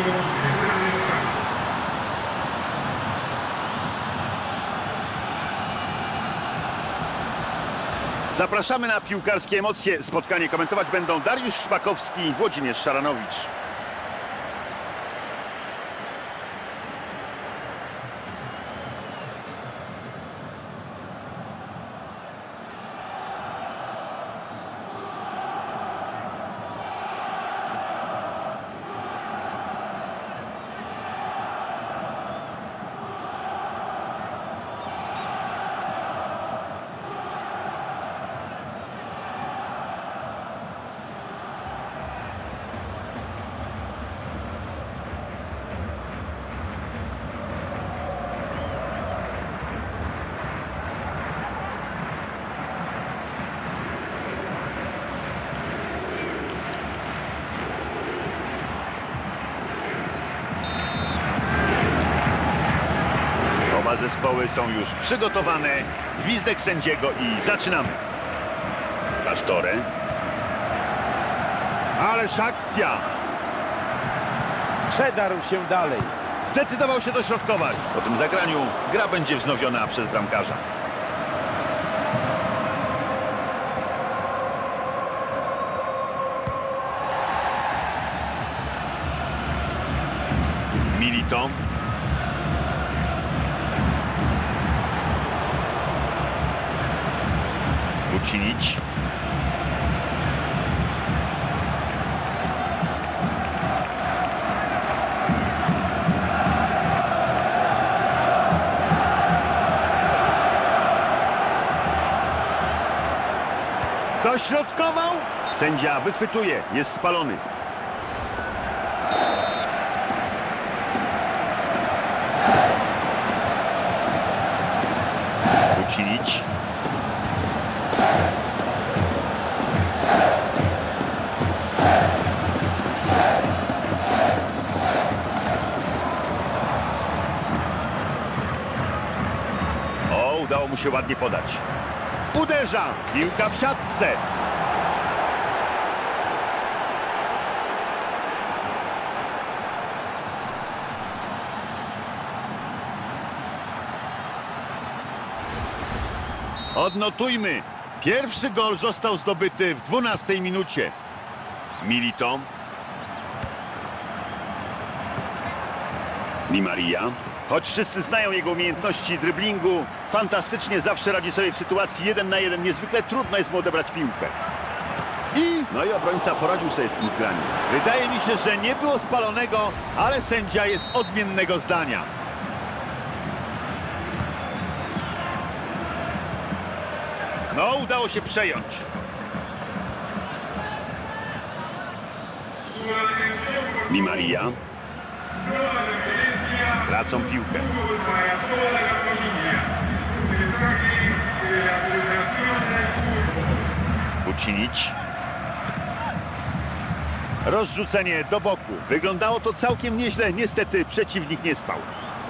Zapraszamy na piłkarskie emocje. Spotkanie komentować będą Dariusz Szpakowski i Włodzimierz Szaranowicz. Zespoły są już przygotowane. Gwizdek sędziego i zaczynamy. Pastore. Ależ akcja. Przedarł się dalej. Zdecydował się dośrodkować. Po tym zagraniu gra będzie wznowiona przez bramkarza. Milito. Uczynić. Dośrodkował. Sędzia wychwytuje. Jest spalony. Uczynić. Udało mu się ładnie podać. Uderza! Piłka w siatce. Odnotujmy. Pierwszy gol został zdobyty w 12 minucie. Milito. Di Maria. Choć wszyscy znają jego umiejętności driblingu, fantastycznie zawsze radzi sobie w sytuacji 1 na 1. Niezwykle trudno jest mu odebrać piłkę. No i obrońca poradził sobie z tym zgraniem. Wydaje mi się, że nie było spalonego, ale sędzia jest odmiennego zdania. No, udało się przejąć. Di Maria. Tracą piłkę. Uczynić. Rozrzucenie do boku. Wyglądało to całkiem nieźle. Niestety przeciwnik nie spał.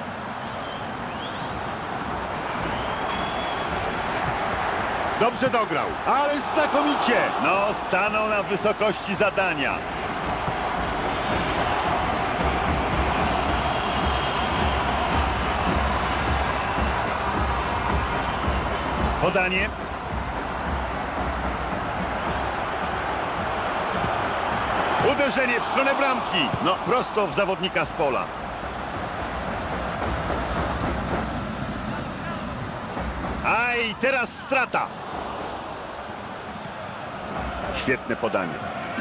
Dobrze dograł, ale znakomicie. No, stanął na wysokości zadania. Podanie. Uderzenie w stronę bramki. No, prosto w zawodnika z pola. A i teraz strata. Świetne podanie.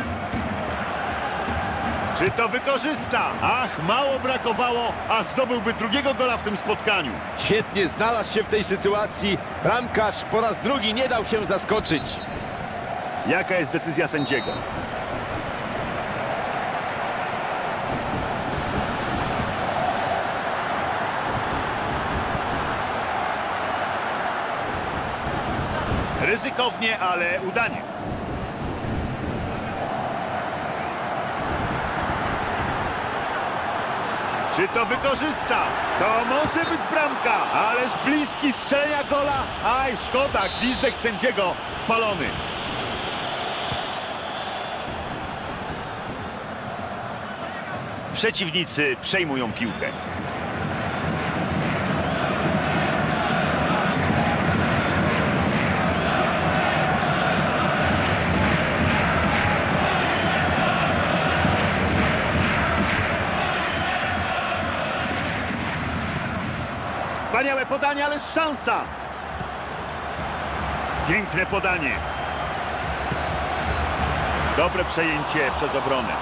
Czy to wykorzysta? Ach, mało brakowało, a zdobyłby drugiego gola w tym spotkaniu. Świetnie znalazł się w tej sytuacji. Bramkarz po raz drugi nie dał się zaskoczyć. Jaka jest decyzja sędziego? Ryzykownie, ale udanie. Czy to wykorzysta? To może być bramka, ależ bliski strzelenia gola. Aj, szkoda, gwizdek sędziego spalony. Przeciwnicy przejmują piłkę. Wspaniałe podanie, ale szansa. Piękne podanie. Dobre przejęcie przez obronę.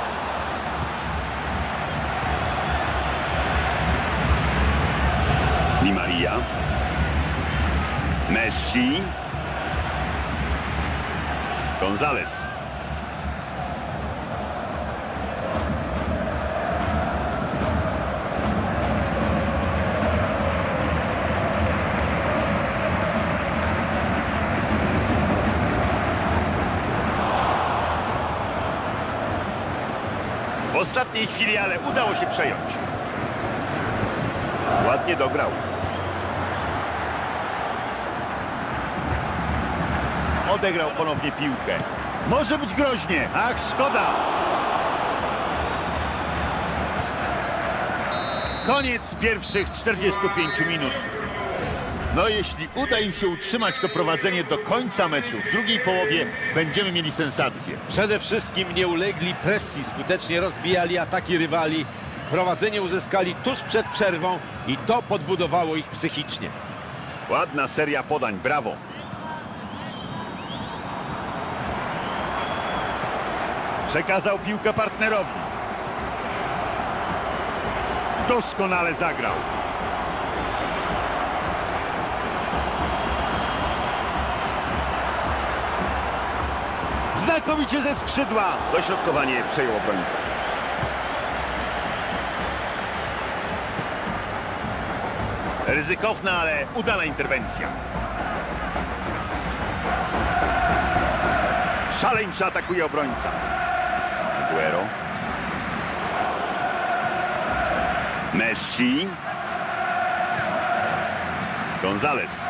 Di Maria. Messi. González. W ostatniej chwili, ale udało się przejąć. Ładnie dograł. Odegrał ponownie piłkę. Może być groźnie. Ach, szkoda. Koniec pierwszych 45 minut. No jeśli uda im się utrzymać to prowadzenie do końca meczu, w drugiej połowie będziemy mieli sensację. Przede wszystkim nie ulegli presji, skutecznie rozbijali ataki rywali. Prowadzenie uzyskali tuż przed przerwą i to podbudowało ich psychicznie. Ładna seria podań, brawo. Przekazał piłkę partnerowi. Doskonale zagrał. Znakomicie ze skrzydła. Dośrodkowanie przejął obrońca. Ryzykowna, ale udana interwencja. Szaleńczo atakuje obrońca. Aguero. Messi. González.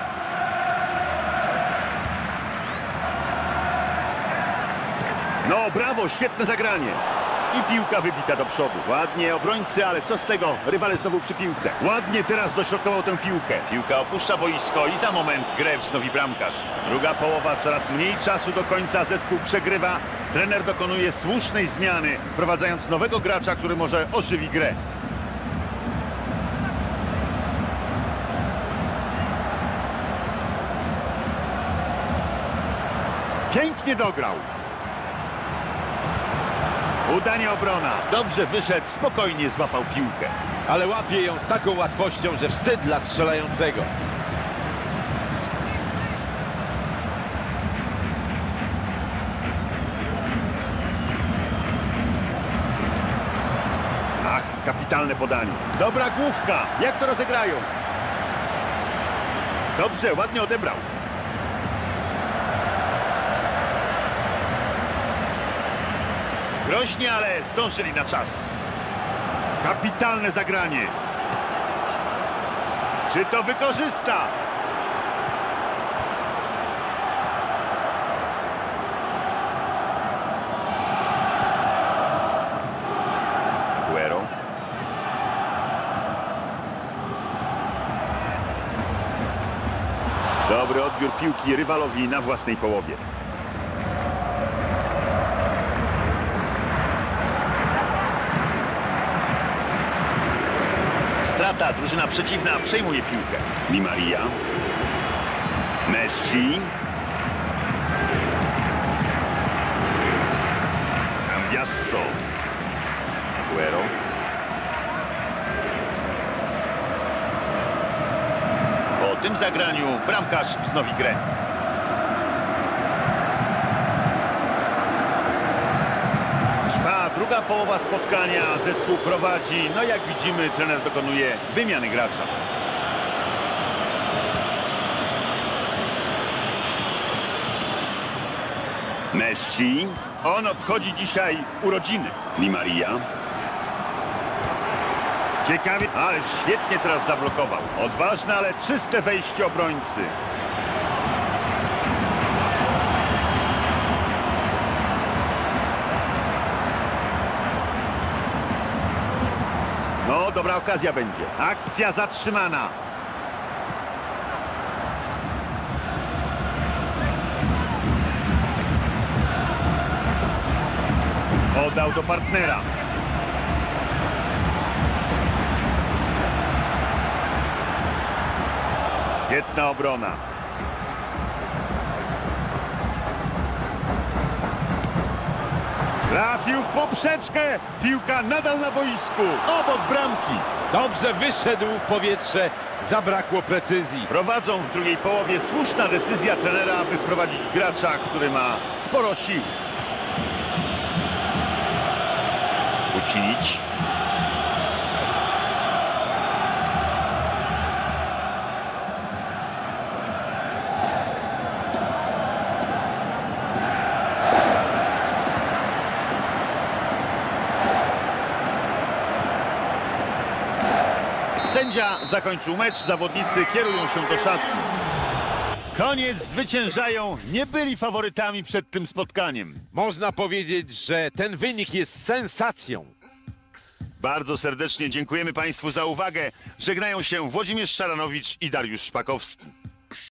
No brawo, świetne zagranie. I piłka wybita do przodu. Ładnie obrońcy, ale co z tego? Rywale znowu przy piłce. Ładnie teraz dośrodkował tę piłkę. Piłka opuszcza boisko i za moment grę wznowi bramkarz. Druga połowa, coraz mniej czasu do końca, zespół przegrywa. Trener dokonuje słusznej zmiany, wprowadzając nowego gracza, który może ożywi grę. Pięknie dograł. Udanie obrona. Dobrze wyszedł, spokojnie złapał piłkę. Ale łapie ją z taką łatwością, że wstyd dla strzelającego. Ach, kapitalne podanie. Dobra główka. Jak to rozegrają? Dobrze, ładnie odebrał. Groźnie, ale zdążyli na czas. Kapitalne zagranie. Czy to wykorzysta? Aguero. Dobry odbiór piłki rywalowi na własnej połowie. Strata, drużyna przeciwna przejmuje piłkę. Di Maria. Messi. Cambiasso. Aguero. Po tym zagraniu bramkarz wznowi grę. Trwa druga połowa spotkania, zespół prowadzi. No jak widzimy, trener dokonuje wymiany gracza. Messi. On obchodzi dzisiaj urodziny. Di Maria. Ciekawie, ale świetnie teraz zablokował. Odważne, ale czyste wejście obrońcy. No, dobra okazja będzie. Akcja zatrzymana. Podał do partnera. Świetna obrona. Trafił w poprzeczkę. Piłka nadal na boisku. Obok bramki. Dobrze wyszedł w powietrze, zabrakło precyzji. Prowadzą w drugiej połowie. Słuszna decyzja trenera, aby wprowadzić gracza, który ma sporo sił. Uczynić. Sędzia zakończył mecz, zawodnicy kierują się do szatni. Koniec, zwyciężają, nie byli faworytami przed tym spotkaniem. Można powiedzieć, że ten wynik jest sensacją. Bardzo serdecznie dziękujemy Państwu za uwagę. Żegnają się Włodzimierz Szaranowicz i Dariusz Szpakowski.